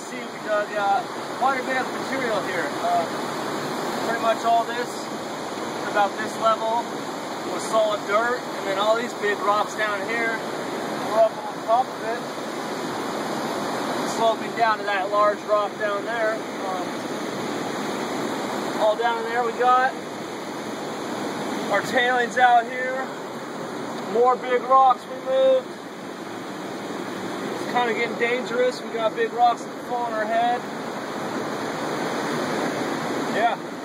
see, we dug quite a bit of material here. Pretty much all this, about this level, was solid dirt, and then all these big rocks down here were up on top of it, sloping down to that large rock down there. All down in there we got our tailings out here, more big rocks removed. It's kind of getting dangerous. We got big rocks that fall on our head. Yeah.